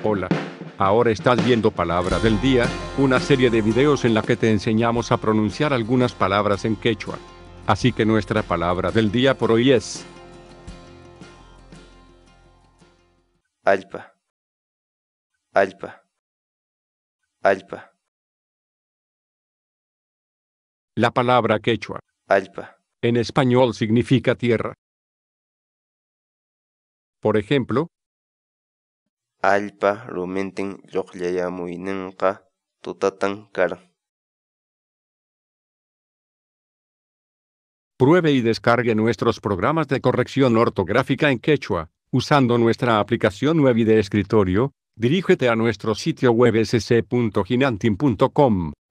Hola. Ahora estás viendo Palabra del Día, una serie de videos en la que te enseñamos a pronunciar algunas palabras en quechua. Así que nuestra palabra del día por hoy es Allpa, allpa, allpa, la palabra quechua. allpa, En español significa tierra. Por ejemplo, allpa rumintin lluqllayamuyninqa tutatan karan. pruebe y descargue nuestros programas de corrección ortográfica en quechua, usando nuestra aplicación web y de escritorio. Dirígete a nuestro sitio web sc.ginantin.com.